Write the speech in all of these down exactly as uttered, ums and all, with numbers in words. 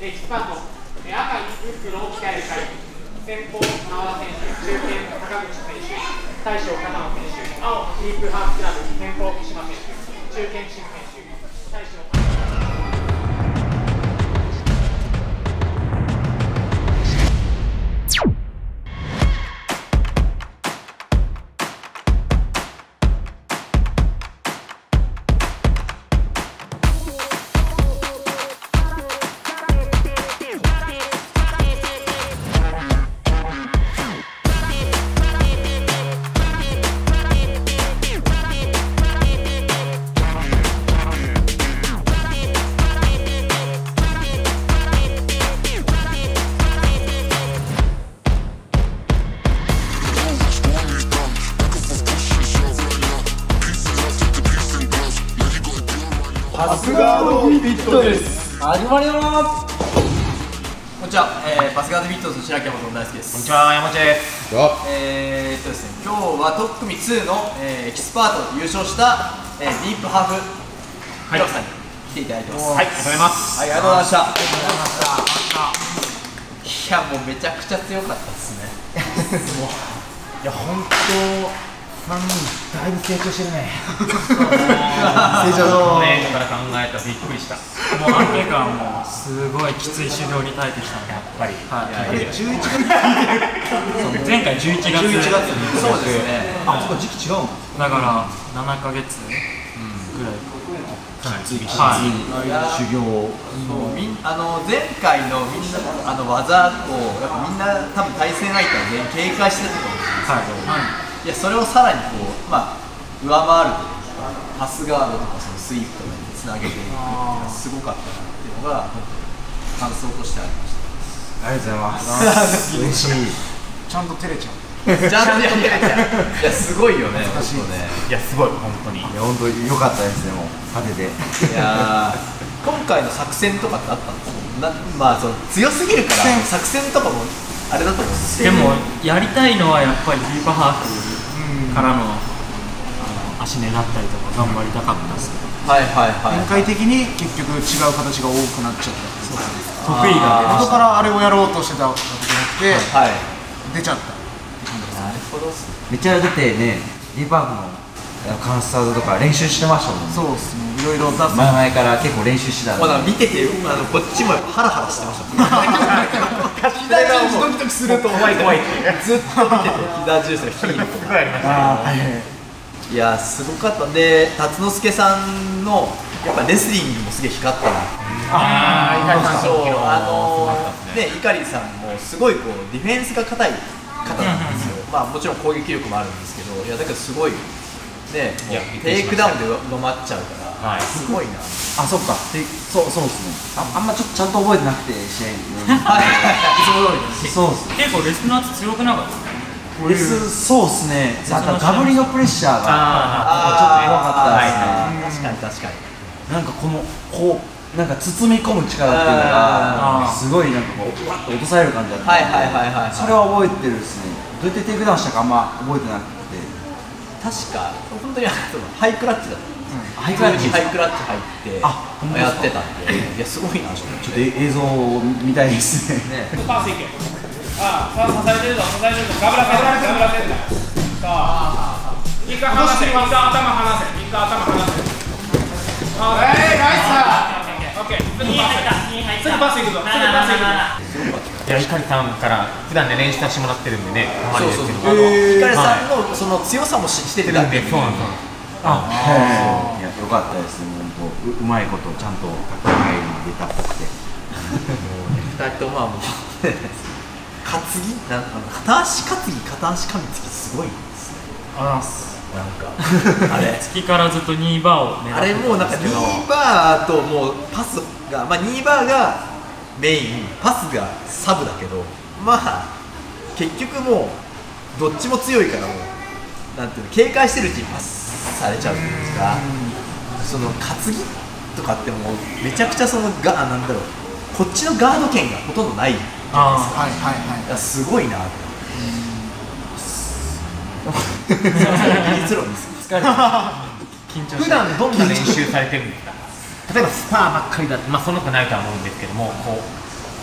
エキスパート、え赤にムックの鍛える会、先鋒、真和田選手、中堅、坂口選手、大将、片野選手、青、ディープハーフクラブ、先鋒、木島選手、中堅、新選手、大将、 パスガードフィットです。 始まります。こんにちは、えー、パスガードフィットの白木山大輔です。 こんにちは、山内です。 えーっとですね、今日は特組ツーの、えー、エキスパートで優勝した、えー、ディープハーフヒロさんに来ていただいてます。 はい、ありがとうございます。 はい、ありがとうございました。ありがとうございました。いや、もうめちゃくちゃ強かったですね。もういや、本当さんにんだいぶ成長してるね。 成長の年から考えたらびっくりした。もう安定感もすごいきつい修行に耐えてきたので、やっぱり。 あれじゅういちがつ前回じゅういちがつ。 じゅういちがつにそうですね。 あ、そこ時期違うの？ だからななかげつぐらい。 かなりきついはい。 修行。 そうみんあの前回のみんなあの技をやっぱみんな多分対戦相手は全員警戒してたと思うんですけど、 はい。 いやそれをさらにこう、まあ、上回るというかパスガードとかそのスイープとかにつなげていくっていうのがすごかったなっていうのが感想としてありました。 ありがとうございます。嬉しい。 ちゃんと照れちゃう。 ちゃんとやっていやすごいよね。 難しいね。 いや、すごい、本当に。 いや、本当良かったですね。もう派手で。 いや今回の作戦とかってあったんですか？なまあその強すぎるから作戦とかもあれだと思うんですでも、やりたいのはやっぱりディープハーフからの足狙ったりとか頑張りたかったですけど、 はいはいはい展開的に結局違う形が多くなっちゃった。そう得意が出ました。 元からあれをやろうとしてたわけじゃなくて、 はい出ちゃった。 なるほどっすね。 めっちゃだってね、ディーパークのカンスターズとか練習してましたもんね。 そうですね。いろいろ出す。 前々から結構練習してたんで。 まだ見ててあのこっちもハラハラしてましたもん。左重視ドキドキすると怖い怖いってずっと見てて左重視がヒールとか。 ああ、はい。 いやすごかったんで辰之助さんのやっぱレスリングもすげえ光ったなっていう。 ああ、いかそうあのね碇さんもすごいこうディフェンスが硬い方なんですよ。まあもちろん攻撃力もあるんですけど、いやだけどすごいねテイクダウンで上回っちゃうからすごいな。 あ、そっか。で、そうそうですね。あ、あんまちょっとちゃんと覚えてなくて試合に。 はいいつも通りです。 そうですね。 結構レスの圧強くなかったですね。 レス、そうですね。あとガブリのプレッシャーがあちょっと怖かったですね。 確かに確かに。 なんかこのこうなんか包み込む力っていうのがあーすごいなんかこうわっと落とされる感じだったんで、 はいはいはいはいはいそれは覚えてるですね。どうやってテイクダウンしたかあんま覚えてなくて、 確か本当にあのハイクラッチだった。 ハイクラッチハイクラッチ入ってあ本当ですかやってたんで、いやすごいなと思って。 ちょっと映像を見たいですね。 パスいけ。ああ、さあ支えてるぞ、支えてるぞ。ガブラセンダー、ガブラセンダー。さあ、一回離せ、一回頭離せ、一回頭離せ。あ、えー、ナイスだ。オッケー、次パス。次パスいくぞ。次パスいくぞ。 いや、碇さんから普段ね練習させてもらってるんでね、たまにそうですけど。 そうそう。あの碇さんのその強さも知っててだけ。 そうなんですよ。 あ、はい。いや良かったですね。本当うまいことちゃんと高い前に出たっぽくて。 ふたりともはもう担ぎなあの片足担ぎ片足噛みつきすごいですね。 あらす。 なんかあれ月からずっとにバーを狙ってあれもうなんかニーバーともうパスがまあニーバーがメインパスがサブだけどまあ結局もうどっちも強いからもうなんていうの警戒してるうちにパスされちゃうっていうんですか。その担ぎとかってもうめちゃくちゃそのがなんだろうこっちのガード権がほとんどないじゃないですか。 はいはいはい。 いやすごいなって。技術論ですよ。 緊張して普段どんな練習されてるんですか？例えばスパーばっかりだと、まあその他ないとは思うんですけども、こう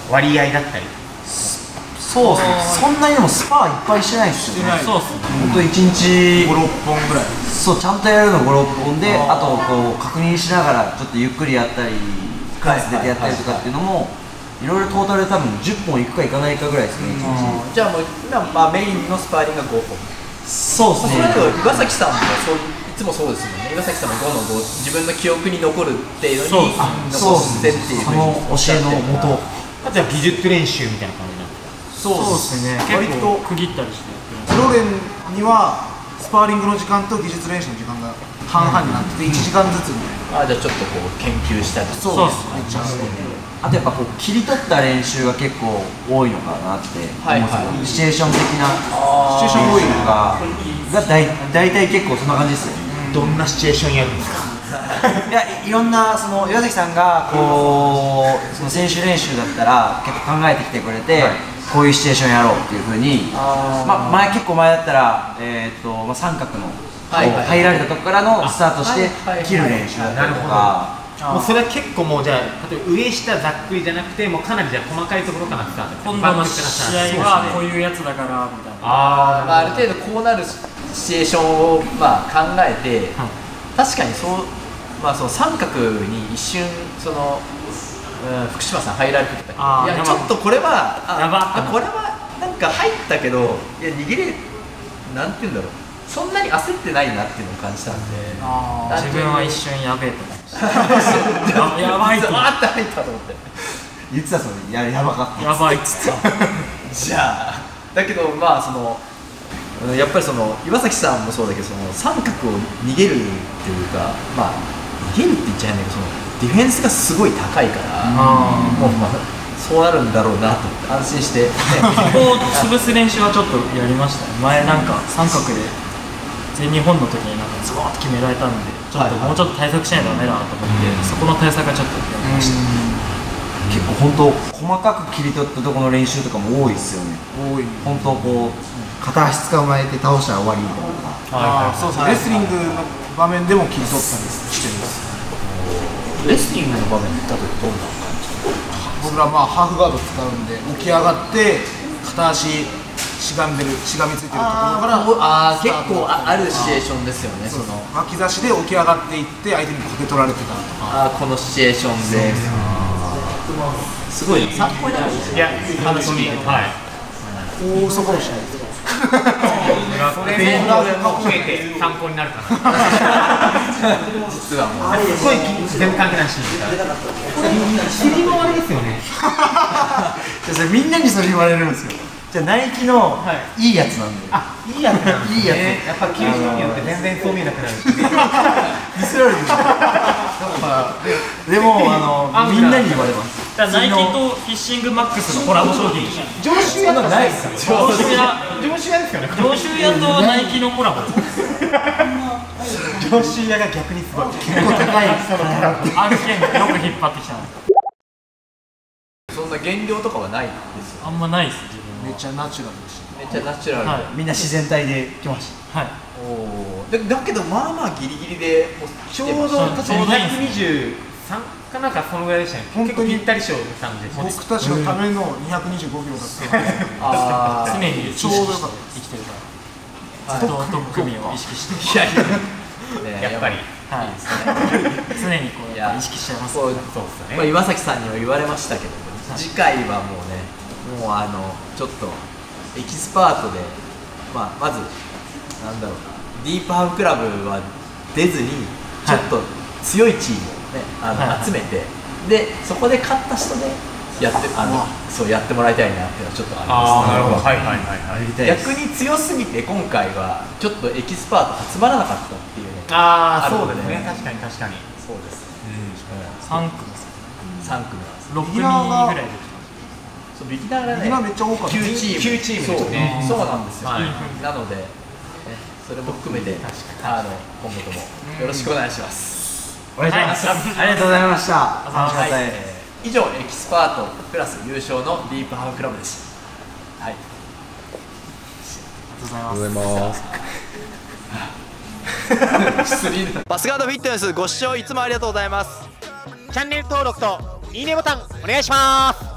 割合だったり。 そうですね、そんなにでもスパいっぱいしてないですよね。 そうっすね。 ほんといちにちご、ろっぽんぐらい。 そう、ちゃんとやるのご、ろっぽんで、あとこう確認しながらちょっとゆっくりやったりクラス出てやったりとかっていうのもいろいろトータルで多分じゅっぽんいくかいかないかぐらいですね。 じゃあもう今、まあ、メインのスパーリングがごほん。 そうですね。 それだと岩崎さんもそういつもそうですもんね。岩崎さんもごのご自分の記憶に残るっていうのに残してっていうその教えのもと。 あとは技術練習みたいな感じなんですか。 そうですね。結構区切ったりしてやってロレンにはスパーリングの時間と技術練習の時間が半々になってていちじかんずつみたいな。 あ、じゃあちょっとこう研究したり。 そうですね。めっちゃあとやっぱこう切り取った練習が結構多いのかなってはい思うんですよ。 はいシチュエーション的なシチュエーション多いのががだい大体結構そんな感じですよ。 どんなシチュエーションやるんですか。 いや、いろんなその岩崎さんがこうその選手練習だったら結構考えてきてくれて、はい、こういうシチュエーションやろうっていうふうに、まあ前結構前だったらえっとまあ三角の入られたとこからのスタートして切る練習だったりとか。 もうそれは結構もうじゃあ例えば上下ざっくりじゃなくてもうかなりじゃあ細かいところからスタート。 今度の試合はこういうやつだからみたいな。 あ、まあ、ある程度こうなるシチュエーションをまあ考えて、確かにそう、まあ、その三角に一瞬その、うん、福島さん入られてたけど、いやちょっとこれはああこれはなんか入ったけどいや逃げれなんて言うんだろう、そんなに焦ってないなっていうのを感じたんで、 自分は一瞬やべえと思ってやばいと思ってあって入ったと思って言ってたそれ、ややばかったやばいっつってじゃあだけどまあそのやっぱりその岩崎さんもそうだけどその三角を逃げるっていうか、まあ逃げるって言っちゃいないけどそのディフェンスがすごい高いからもう、まあ、そうなるんだろうなと思って安心して、ね、 こう潰す練習はちょっとやりましたね。前なんか三角で全日本の時になんかズボーッと決められたんでちょっともうちょっと対策しないとダメだなと思って、そこの対策はちょっとやりました。 結構本当細かく切り取ったところの練習とかも多いですよね。 多い。 本当こう片足捕まえて倒したら終わりみたいな。 ああ、そうそう。レスリングの場面でも切り取ったりしてるんです。 レスリングの場面だとどんな感じ？ 僕らまあハーフガード使うんで起き上がって片足しがんでるしがみついてるところからああ結構あるシチュエーションですよね。その巻き差しで起き上がっていって相手にかけ取られてたとか。 ああこのシチュエーションで。すごい参考になる。いや話聞いてはい。 おお、そうかもしれないです。 それも含めて参考になるかな。 実はもうすごい全部関係ないシーンだから。切り回りですよね。 それみんなにそれ言われるんですよ。じゃあナイキのいいやつなんで。 あ、いいやつなんですね。 いいやつ。 やっぱ着る人によって全然そう見えなくなる。 見せられる。でもあのみんなに言われます。 ナイキとフィッシングマックスのコラボ商品でしょ。 上州屋のないですか。 上州屋上州屋ですよね。 上州屋とナイキのコラボ。 上州屋が逆にすごい。 結構高い案件よく引っ張ってきたの。 そんな減量とかはないですよ。 あんまないです自分。 めっちゃナチュラルでした。 めっちゃナチュラル。 みんな自然体で来ました。 はい。 おお。でだけどまあまあギリギリでちょうど確かににひゃくにじゅうさんかなんかそのぐらいでしたね。結構ぴったり賞したんで。 僕たちのためのにひゃくにじゅうごキロだったので。 ああ。 常にちょうどよかった。 生きてるから。ずっとトップ組を意識して。 いやいや。やっぱり。 はい。常にこうやっぱ意識しちゃいます。 そうですね。まあ岩崎さんには言われましたけど、次回はもうね、もうあのちょっとエキスパートで、まあまずなんだろうな、ディープハーフクラブは出ずにちょっと強いチームをね、あの集めて、でそこで勝った人でやってあのそうやってもらいたいなっていうのはちょっとあります。 なるほど。はいはいはいはい。 逆に強すぎて今回はちょっとエキスパート集まらなかったっていうね。 ああそうですね。確かに確かに。 そうです。 三組です。 三組なんです。 六組ぐらいできた。 そうビギナーがね、 ビギナーめっちゃ多かった。 きゅうチーム、 きゅうチームですね。 そうなんですよ。 はいなので、ね、それも含めてあの今後ともよろしくお願いします。 お願いします。ありがとうございました。楽しかったはいです。 以上エキスパートクラス優勝のディープハーフクラブでした。はい。 ありがとうございます。 バスガードフィットネスご視聴いつもありがとうございます。 チャンネル登録といいねボタンお願いします。